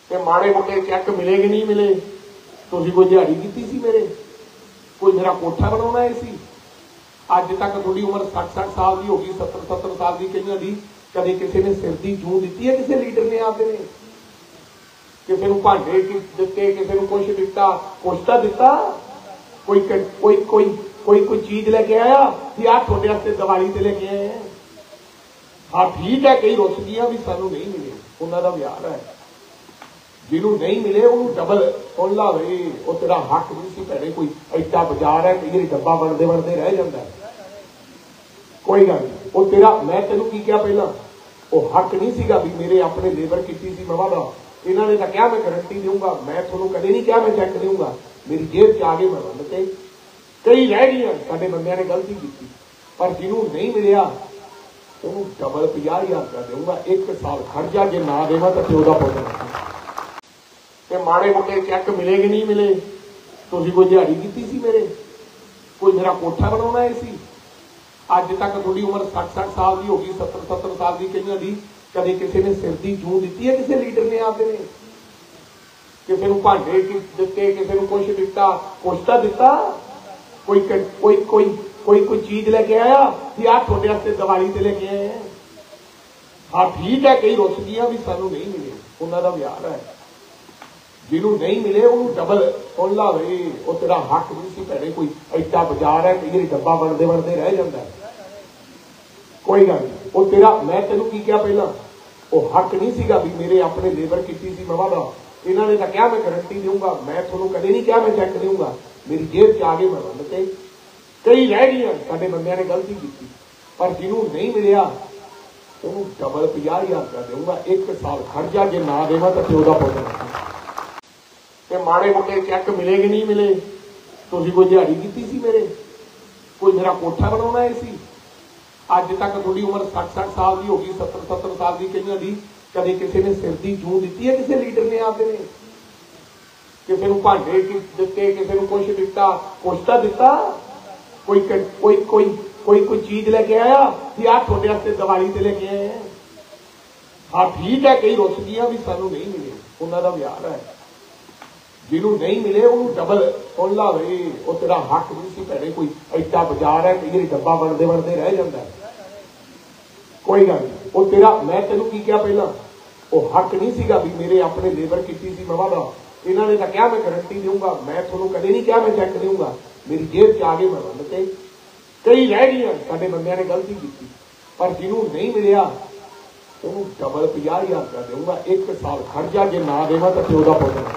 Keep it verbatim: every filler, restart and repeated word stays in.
ਤੇ ਮਾੜੇ ਮੋਟੇ ਚੈੱਕ ਮਿਲੇ ਕਿ ਨਹੀਂ ਮਿਲੇ? ਤੁਸੀਂ ਕੋਈ ਦਿਹਾੜੀ ਕੀਤੀ ਸੀ ਮੇਰੇ? ਕੋਈ ਮੇਰਾ ਕੋਠਾ ਬਣਾਉਣਾ ਹੈ ਸੀ? ਅੱਜ तक थोड़ी उम्र सठ सठ साल की होगी, सत्तर सत्तर साल की कई दी कभी किसी ने सिर की जूं दी है? किसी लीडर ने आपने किसी को भांडे दिते, किसी को कुछ दिता, कुछ तो दिता? कोई कोई कोई कोई कोई चीज लेके आया कि आ थोड़े वास्ते दिवाली से लेके आए हैं? हाँ ठीक है, कई रुस गया भी सानू नहीं मिले, उन्होंने विहार है, जिन्होंने नहीं मिले उन्होंने डबल सुन ला भाई, वो तेरा हक नहीं सी भैने, कोई ऐसा बाजार है कई बार डब्बा बनते बनते रह जाता है, कोई गल नहीं, वो तेरा मैं तेन की क्या पहला, वो हक नहीं सीगा भी मेरे अपने लेबर की सी मवा का, इन्होंने तो क्या मैं गारंटी दूंगा, मैं थोड़ा कदे नहीं क्या मैं चैक दूंगा, मेरी जेब च आ गए मैं बंद के कई रह गई साडे बंदियां ने गलती की, पर जिन्होंने नहीं मिलया उन्होंने डबल पचास हजार रुपया दूंगा, एक साल खर्चा जे ना देवा तो प्यो का पुत ते माड़े मोटे चैक मिले कि नहीं मिले? तुसीं कोई दिहाड़ी की सी मेरे? कोई मेरा कोठा बनवाना है सी? अज तक थोड़ी उम्र सठ सठ साल की होगी, सत्तर सत्तर साल की कई दी कभी किसी ने सिर की जूं दी है? किसी लीडर ने आपने किसी को भांडे दिते, किसी को कुछ दिता, कुछ तो दिता? कोई कोई कोई कोई कोई चीज लेके आया कि आ थोड़े वास्ते दिवाली से लेके आए हैं? हाँ ठीक है, कई रुस गया भी सानू नहीं मिले, उन्होंने विहार है, जिन्होंने नहीं मिले उन्होंने डबल सुन ला भाई, वो तेरा हक नहीं सी भैने, कोई ऐसा बाजार है कई बार डब्बा बनते बनते रह जाता है, कोई गल नहीं, वो तेरा मैं तेन की क्या पहला, वो हक नहीं सीगा भी मेरे अपने लेबर की सी मवा का, इन्होंने तो क्या मैं गारंटी दूंगा, मैं थोड़ा कदे नहीं क्या मैं चैक दूंगा, मेरी जेब च आ गए मैं बंद के कई रह गई साडे बंदियां ने गलती की, पर जिन्होंने नहीं मिलया उन्होंने डबल पचास हजार रुपया दूंगा, एक साल खर्चा जे ना देवा तो प्यो का पुत ते माड़े मोटे चैक मिले कि नहीं मिले? तुसीं कोई दिहाड़ी की सी मेरे? कोई मेरा कोठा बनवाना है सी? अज तक थोड़ी उम्र सठ सठ साल की होगी, सत्तर सत्तर साल की कई दी कभी किसी ने सिर की जूं दी है? किसी लीडर ने आपने किसी को भांडे दिते, किसी को कुछ दिता, कुछ तो दिता? कोई कोई कोई कोई कोई चीज लेके आया कि आ थोड़े वास्ते दिवाली से लेके आए हैं? हाँ ठीक है, कई रुस गया भी सानू नहीं मिले, उन्होंने विहार है, जिन्होंने नहीं मिले उन्होंने डबल सुन ला भाई, वो तेरा हक नहीं सी भैने, कोई ऐसा बाजार है कई बार डब्बा बनते बनते रह जाता है, कोई गल नहीं, वो तेरा मैं तेन की क्या पहला, वो हक नहीं सीगा भी मेरे अपने लेबर की सी मवा का, इन्होंने तो क्या मैं गारंटी दूंगा, मैं थोड़ा कदे नहीं क्या मैं चैक दूंगा, मेरी जेब च आ गए मैं बंद के कई रह गई साडे बंदियां ने गलती की, पर जिन्होंने नहीं मिलया उन्होंने डबल पचास हजार रुपया दूंगा, एक साल खर्चा जे ना देवा तो प्यो का पुत